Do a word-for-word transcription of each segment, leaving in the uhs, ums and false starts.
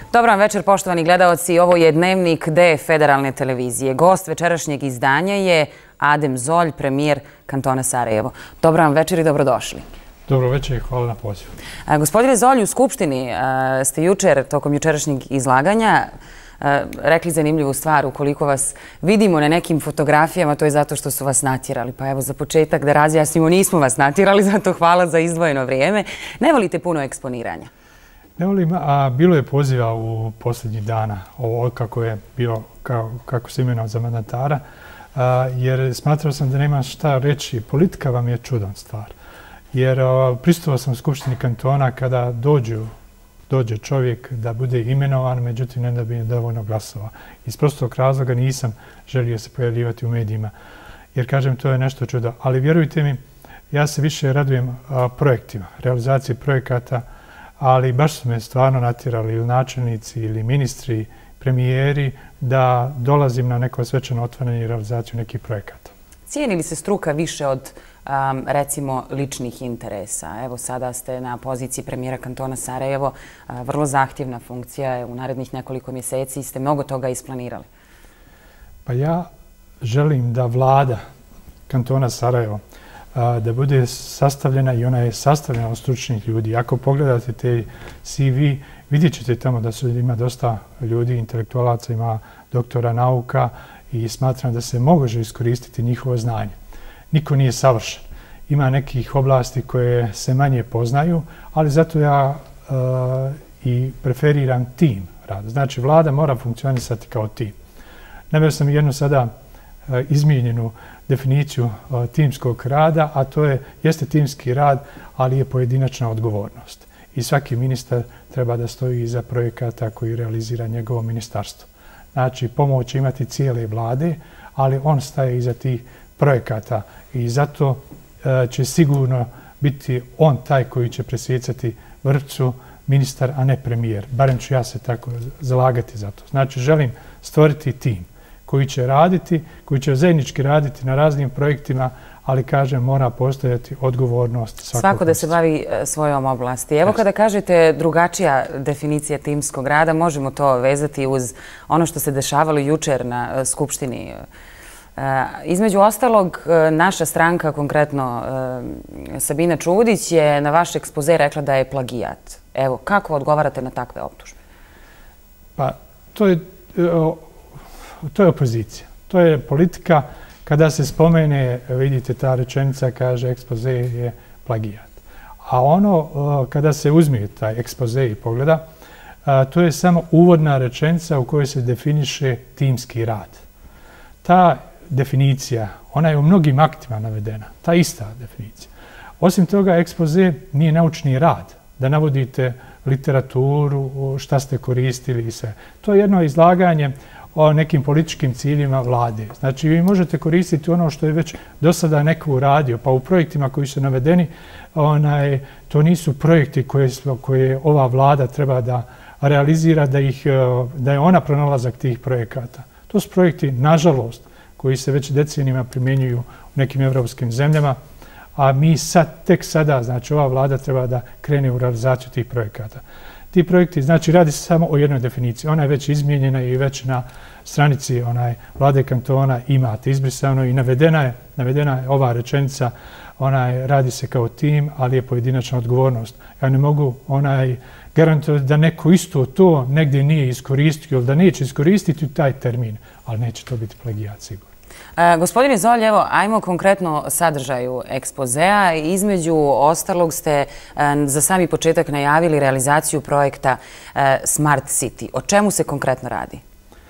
Dobar vam večer, poštovani gledaoci. Ovo je Dnevnik D Federalne televizije. Gost večerašnjeg izdanja je Adem Zolj, premijer kantona Sarajevo. Dobar vam večer i dobrodošli. Dobro večer i hvala na pozivu. Gospodine Zolj, u Skupštini ste jučer, tokom jučerašnjeg izlaganja, rekli zanimljivu stvar. Ukoliko vas vidimo na nekim fotografijama, to je zato što su vas natjerali. Pa evo, za početak da razjasnimo, nismo vas natjerali, zato hvala za izdvojeno vrijeme. Ne volite puno eksponiranja? Ne volim, a bilo je poziva u posljednjih dana, ovo kako je bio, kako se imenovao za mandatara, jer smatrao sam da nema šta reći. Politika vam je čudan stvar. Jer prisustvovao sam u Skupštini kantona kada dođu, dođe čovjek da bude imenovan, međutim ne da bi dovoljno glasova. Iz prostog razloga nisam želio se pojavljivati u medijima, jer kažem to je nešto čudo. Ali vjerujte mi, ja se više radujem projektima, realizaciji projekata, ali baš su me stvarno natjerali ili načelnici ili ministri, premijeri da dolazim na neko svečano otvaranje i realizaciju nekih projekata. Cijeni li se struka više od, um, recimo, ličnih interesa? Evo, sada ste na poziciji premijera kantona Sarajevo. Uh, vrlo zahtjevna funkcija. U narednih nekoliko mjeseci ste mnogo toga isplanirali. Pa ja želim da vlada kantona Sarajevo da bude sastavljena i ona je sastavljena od stručnih ljudi. Ako pogledate te C V, vidjet ćete tamo da su, ima dosta ljudi, intelektualaca, ima doktora nauka i smatram da se može iskoristiti njihovo znanje. Niko nije savršen. Ima nekih oblasti koje se manje poznaju, ali zato ja uh, i preferiram tim rad. Znači, vlada mora funkcionisati kao tim. Naveo sam jednu sada uh, izmijenjenu definiciju timskog rada, a to je, jeste timski rad, ali je pojedinačna odgovornost. I svaki ministar treba da stoji iza projekata koji realizira njegovo ministarstvo. Znači, pomoć imati cijele vlade, ali on staje iza tih projekata i zato će sigurno biti on taj koji će presjecati vrpcu ministar, a ne premijer. Barem ću ja se tako zalagati za to. Znači, želim stvoriti tim koji će raditi, koji će zajednički raditi na raznim projektima, ali, kažem, mora postojati odgovornost svakog. Svako da se bavi svojom oblasti. Evo, kada kažete drugačija definicija timskog rada, možemo to vezati uz ono što se dešavalo jučer na Skupštini. Između ostalog, naša stranka, konkretno Sabina Čudić, je na vaš ekspoze rekla da je plagijat. Evo, kako odgovarate na takve optužbe? Pa, to je... To je opozicija. To je politika. Kada se spomene, vidite, ta rečenica kaže ekspoze je plagijat. A ono, kada se uzme taj ekspoze i pogleda, to je samo uvodna rečenica u kojoj se definiše timski rad. Ta definicija, ona je u mnogim aktima navedena. Ta ista definicija. Osim toga, ekspoze nije naučni rad. Da navodite literaturu, šta ste koristili i sve. To je jedno izlaganje o nekim političkim ciljima vlade. Znači, vi možete koristiti ono što je već do sada neko uradio, pa u projektima koji su navedeni, onaj, to nisu projekti koje, koje ova vlada treba da realizira, da, ih, da je ona pronalazak tih projekata. To su projekti, nažalost, koji se već decenijima primjenjuju u nekim evropskim zemljama, a mi sad, tek sada, znači ova vlada treba da krene u realizaciju tih projekata. Ti projekti, znači, radi se samo o jednoj definiciji. Ona je već izmijenjena i već na stranici onaj vlade kantona imate izbrisano i navedena je, navedena je ova rečenica, onaj, radi se kao tim, ali je pojedinačna odgovornost. Ja ne mogu onaj garantovati da neko isto to negdje nije iskoristio ili da neće iskoristiti taj termin, ali neće to biti plagijat sigurno. Gospodine Zolj, evo, ajmo konkretno sadržaju ekspozea. Između ostalog ste za sami početak najavili realizaciju projekta Smart City. O čemu se konkretno radi?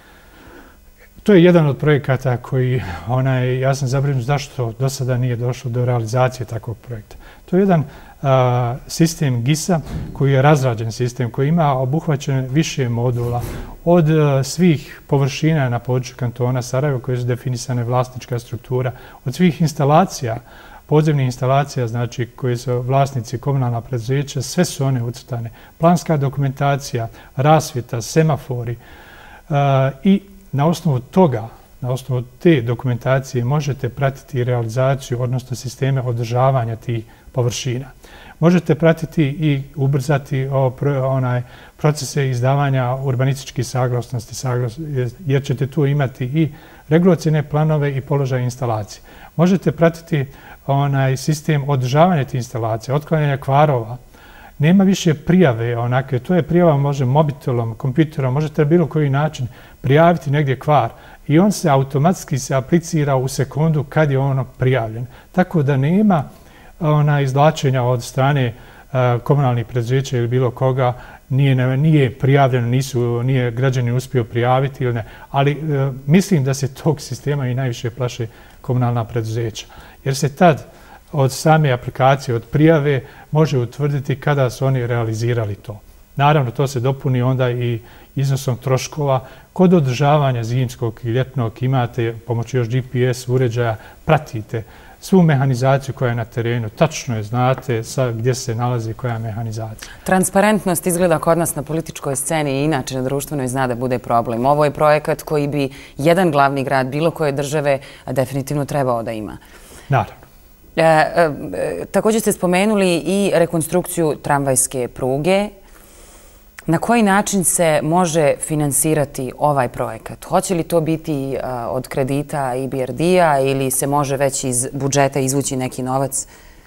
To je jedan od projekata koji, onaj, ja sam zabrinut zašto do sada nije došlo do realizacije takvog projekta. To je jedan a, sistem G I S-a koji je razrađen sistem, koji ima obuhvaćen više modula od a, svih površina na području kantona Sarajevo koje su definisane vlasnička struktura, od svih instalacija, podzemnih instalacija, znači koje su vlasnici komunalna preduzeća, sve su one ucrtane. Planska dokumentacija, rasvjeta, semafori a, i na osnovu toga Na osnovu te dokumentacije možete pratiti realizaciju, odnosno sisteme održavanja tih površina. Možete pratiti i ubrzati onaj procese izdavanja urbanističkih saglasnosti, jer ćete tu imati i regulacione planove i položaj instalacije. Možete pratiti onaj sistem održavanja tih instalacija, otklanjanja kvarova. Nema više prijave onake, to je prijava može mobitelom, kompjuterom, možete na bilo koji način prijaviti negdje kvar i on se automatski se aplicira u sekundu kad je ono prijavljen. Tako da nema ona izvlačenja od strane komunalnih preduzeća ili bilo koga, nije, nije prijavljeno, nisu, nije građani uspio prijaviti ili ne. Ali e, mislim da se tog sistema i najviše plaše komunalna preduzeća. Jer se tad od same aplikacije, od prijave, može utvrditi kada su oni realizirali to. Naravno, to se dopuni onda i iznosom troškova. Kod održavanja zimskog i ljetnog imate pomoću još G P S uređaja, pratite svu mehanizaciju koja je na terenu. Tačno je, znate gdje se nalazi koja je mehanizacija. Transparentnost izgleda kod nas na političkoj sceni i inače na društvenoj zna da bude problem. Ovo je projekat koji bi jedan glavni grad bilo koje države definitivno trebao da ima. Naravno. E, e, također ste spomenuli i rekonstrukciju tramvajske pruge. Na koji način se može finansirati ovaj projekat? Hoće li to biti a, od kredita I B R D-a ili se može već iz budžeta izvući neki novac?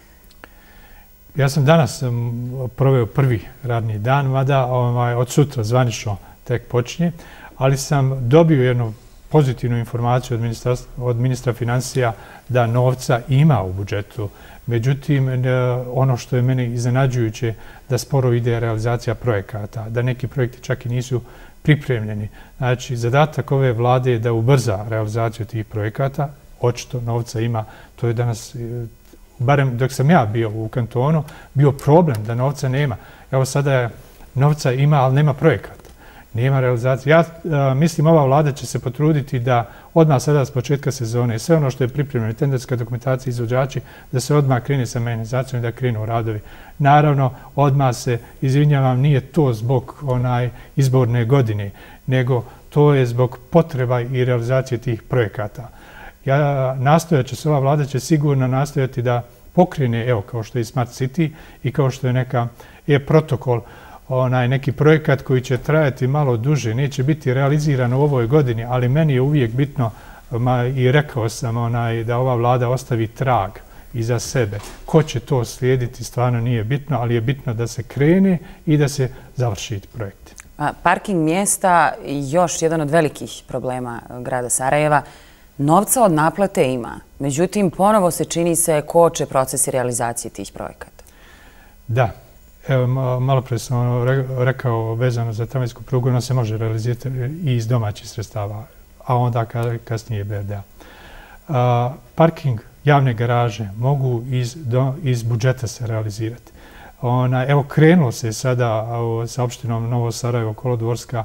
Ja sam danas proveo prvi radni dan, mada ovaj, od sutra zvanično tek počinje, ali sam dobio jednu pozitivnu informaciju od ministra, od ministra financija da novca ima u budžetu. Međutim, ono što je meni iznenađujuće da sporo ide realizacija projekata, da neki projekti čak i nisu pripremljeni. Znači, zadatak ove vlade je da ubrza realizaciju tih projekata. Očito novca ima. To je danas, barem dok sam ja bio u kantonu, bio problem da novca nema. Evo sada novca ima, ali nema projekata. Nema realizacije. Ja a, mislim ova vlada će se potruditi da odmah sada s početka sezone sve ono što je pripremljeno, tenderska dokumentacija, izvođači, da se odmah krene sa mehanizacijom i da krenu radovi. Naravno, odmah se, izvinjavam, nije to zbog onaj izborne godine, nego to je zbog potreba i realizacije tih projekata. Ja nastojat ću, ova vlada će sigurno nastojati da pokrene, evo, kao što je Smart City i kao što je neka e-protokol, onaj neki projekat koji će trajati malo duže, neće biti realiziran u ovoj godini, ali meni je uvijek bitno, ma, i rekao sam onaj, da ova vlada ostavi trag iza sebe. Ko će to slijediti, stvarno nije bitno, ali je bitno da se krene i da se završi projekti. Parking mjesta još jedan od velikih problema grada Sarajeva. Novca od naplate ima, međutim, ponovo se čini se koče procesi realizacije tih projekata. Da. Evo, malo pre sam rekao vezano za tramvajsku prugu, ono se može realizirati i iz domaćih sredstava, a onda kasnije B R D-a. Parking, javne garaže mogu iz, do, iz budžeta se realizirati. Ona, evo, krenulo se sada sa opštinom Novo Sarajevo, Kolodvorska.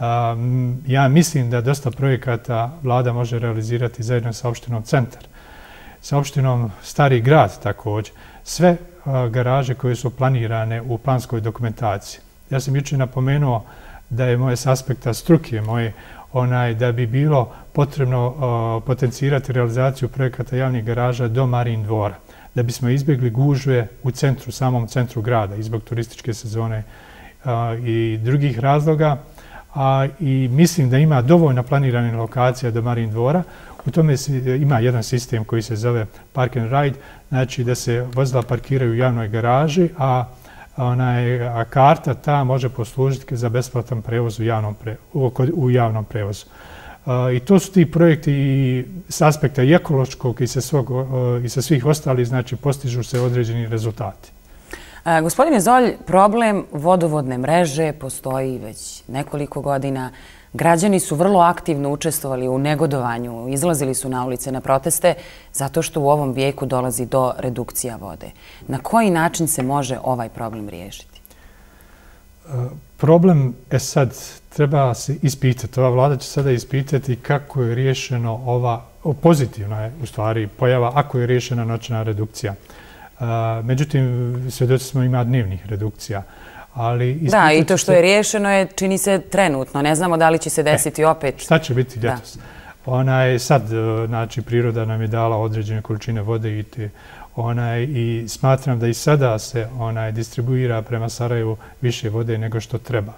Ja mislim da dosta projekata vlada može realizirati zajedno sa opštinom Centar, sa opštinom Stari grad također. Sve garaže koje su planirane u planskoj dokumentaciji. Ja sam jučer napomenuo da je moje s aspekta struke moje onaj da bi bilo potrebno uh, potencirati realizaciju projekata javnih garaža do Marin dvora, da bismo izbjegli gužve u centru, samom centru grada, i zbog turističke sezone uh, i drugih razloga. A, i mislim da ima dovoljno planirane lokacija do Marin dvora. U tome ima jedan sistem koji se zove Park and Ride, znači da se vozila parkiraju u javnoj garaži, a, onaj, a karta ta može poslužiti za besplatan prevoz u javnom, pre, u, u javnom prevozu. A, I to su ti projekti i s aspekta i ekološkog i sa, svog, i sa svih ostalih, znači postižu se određeni rezultati. A, gospodine Zolj, problem vodovodne mreže postoji već nekoliko godina. Građani su vrlo aktivno učestvovali u negodovanju, izlazili su na ulice na proteste zato što u ovom vijeku dolazi do redukcija vode. Na koji način se može ovaj problem riješiti? Problem je sad, treba se ispitati. Ova vlada će sada ispitati kako je riješeno ova, pozitivna je u stvari pojava, ako je riješena noćna redukcija. Međutim, svjedoci smo ima dnevnih redukcija. Ali da, i to što je riješeno je, čini se trenutno. Ne znamo da li će se desiti e, opet. Šta će biti ljetos? Onaj, sad, znači, priroda nam je dala određene količine vode i, te, onaj, i smatram da i sada se onaj, distribuira prema Sarajevu više vode nego što treba.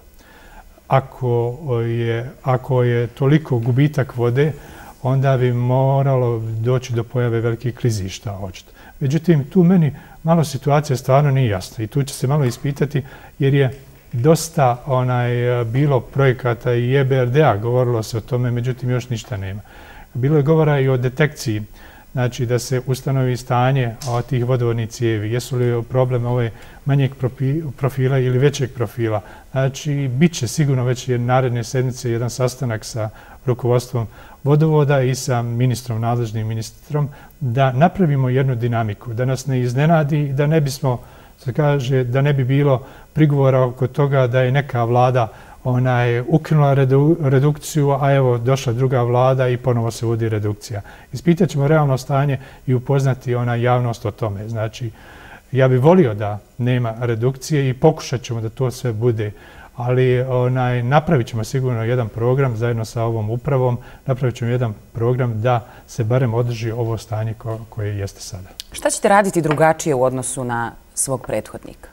Ako je, ako je toliko gubitak vode, onda bi moralo doći do pojave velikih klizišta, očito. Međutim, tu meni malo situacija stvarno nije jasna i tu će se malo ispitati jer je dosta onaj, bilo projekata i E B R D A, govorilo se o tome, međutim još ništa nema. Bilo je govora i o detekciji, znači da se ustanovi stanje tih vodovodnih cijevi, jesu li problem ove manjeg profila ili većeg profila. Znači, bit će sigurno već naredne sedmice jedan sastanak sa rukovodstvom vodovoda i sa ministrom, nadležnim ministrom, da napravimo jednu dinamiku, da nas ne iznenadi, da ne bismo, se kaže, da ne bi bilo prigovora oko toga da je neka vlada onaj, ukinula redu, redukciju, a evo došla druga vlada i ponovo se vodi redukcija. Ispitat ćemo realno stanje i upoznati ona javnost o tome. Znači, ja bih volio da nema redukcije i pokušat ćemo da to sve bude, ali onaj, napravit ćemo sigurno jedan program zajedno sa ovom upravom, napravit ćemo jedan program da se barem održi ovo stanje ko, koje jeste sada. Šta ćete raditi drugačije u odnosu na svog prethodnika?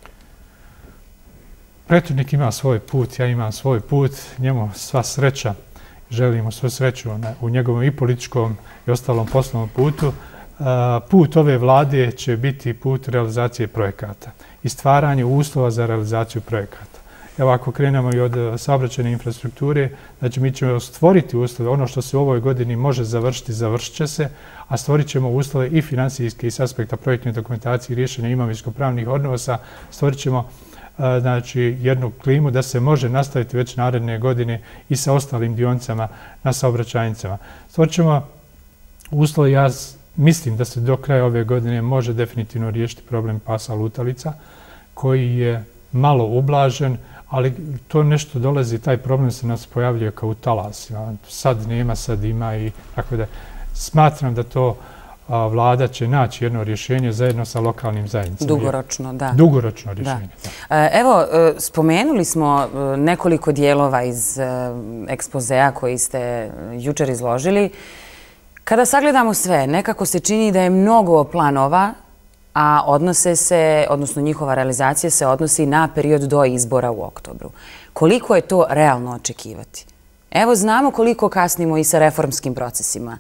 Prethodnik ima svoj put, ja imam svoj put, njemu sva sreća, želimo svu sreću u njegovom i političkom i ostalom poslovnom putu. Put ove vlade će biti put realizacije projekata i stvaranje uslova za realizaciju projekata. Evo, ako krenemo i od saobraćajne infrastrukture, znači mi ćemo stvoriti uslove, ono što se u ovoj godini može završiti, završit će se, a stvorit ćemo uslove i finansijske i s aspekta projektne dokumentacije i rješenja imovinsko-pravnih odnosa, stvorit ćemo znači, jednu klimu da se može nastaviti već naredne godine i sa ostalim dionicama na saobraćajnicama. Stvorit ćemo uslove, ja mislim da se do kraja ove godine može definitivno riješiti problem pasa lutalica, koji je malo ublažen, ali to nešto dolazi, taj problem se nas pojavljuje kao u talasima. Sad nema, sad ima i tako da smatram da to vlada će naći jedno rješenje zajedno sa lokalnim zajednicama. Dugoročno, da. Dugoročno rješenje, da. Da. Evo, spomenuli smo nekoliko dijelova iz ekspozea koji ste jučer izložili. Kada sagledamo sve, nekako se čini da je mnogo planova, a odnose se, odnosno njihova realizacija se odnosi na period do izbora u oktobru. Koliko je to realno očekivati? Evo, znamo koliko kasnimo i sa reformskim procesima.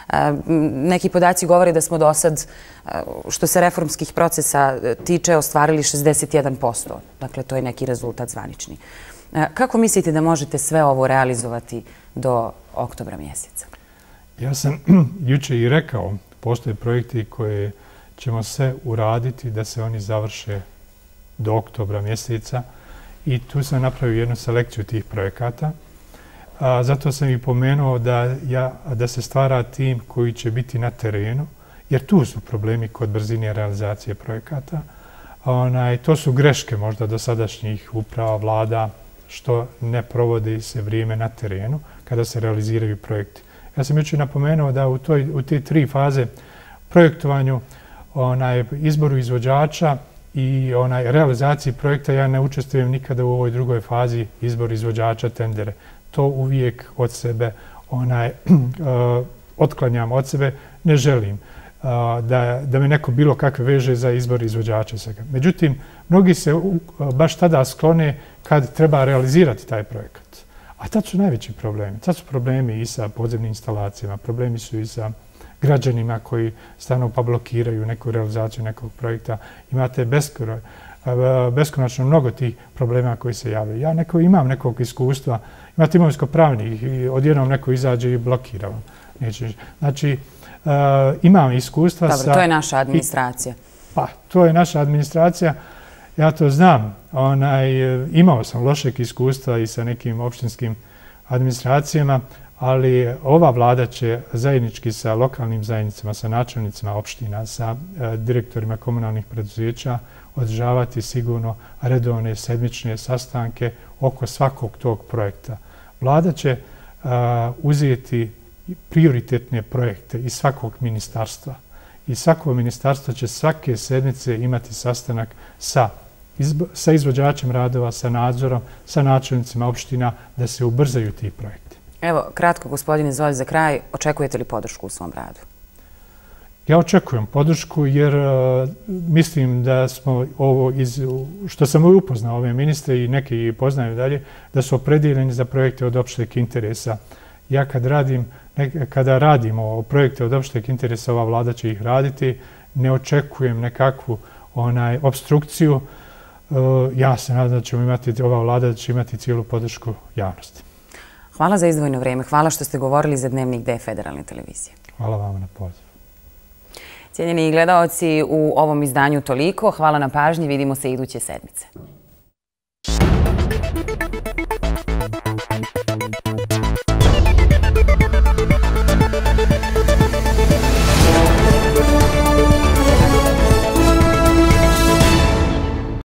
Neki podaci govore da smo do sad, što se reformskih procesa tiče, ostvarili šezdeset jedan posto. Dakle, to je neki rezultat zvanični. Kako mislite da možete sve ovo realizovati do oktobra mjeseca? Ja sam juče i rekao, postoje projekti koje ćemo sve uraditi da se oni završe do oktobra mjeseca i tu sam napravio jednu selekciju tih projekata. A, zato sam i pomenuo da, ja, da se stvara tim koji će biti na terenu, jer tu su problemi kod brzine realizacije projekata. Onaj, to su greške možda dosadašnjih uprava, vlada, što ne provodi se vrijeme na terenu kada se realiziraju projekti. Ja sam jučer napomenuo da u, toj, u te tri faze projektovanju, onaj, izboru izvođača i onaj, realizaciji projekta ja ne učestvujem nikada u ovoj drugoj fazi izbor izvođača, tendere. To uvijek od sebe onaj, uh, otklanjam od sebe, ne želim uh, da, da me neko bilo kakve veže za izbor izvođača. Međutim, mnogi se uh, baš tada sklone kad treba realizirati taj projekat. A tad su najveći problemi. Tad su problemi i sa podzemnim instalacijama, problemi su i sa građanima koji stano pa blokiraju neku realizaciju nekog projekta. Imate beskoro, beskonačno mnogo tih problema koji se javljaju. Ja neko, imam nekog iskustva, imate imovinsko-pravnih i odjednom neko izađe i blokira vam. Znači, uh, imam iskustva Dobro, sa... Dobro, to je naša administracija. I, pa, to je naša administracija. Ja to znam. Onaj, imao sam lošeg iskustva i sa nekim opštinskim administracijama, ali ova vlada će zajednički sa lokalnim zajednicama, sa načelnicima opština, sa e, direktorima komunalnih preduzeća održavati sigurno redovne sedmične sastanke oko svakog tog projekta. Vlada će a, uzeti prioritetne projekte iz svakog ministarstva i svako ministarstvo će svake sedmice imati sastanak sa, izbo, sa izvođačem radova, sa nadzorom, sa načelnicima opština da se ubrzaju ti projekti. Evo, kratko, gospodine Zolj, za kraj, očekujete li podršku u svom radu? Ja očekujem podršku jer mislim da smo ovo, iz, što sam upoznao ove ministre i neki poznaju dalje, da su opredjeljeni za projekte od opšteg interesa. Ja kad radim, kada radimo projekte od opšteg interesa, ova vlada će ih raditi, ne očekujem nekakvu onaj, obstrukciju. Ja se nadam da ćemo imati, ova vlada da će imati cijelu podršku javnosti. Hvala za izdvojeno vrijeme. Hvala što ste govorili za Dnevnik D Federalne televizije. Hvala vam na pozivu. Cijenjeni gledaoci, u ovom izdanju toliko. Hvala na pažnji. Vidimo se iduće sedmice.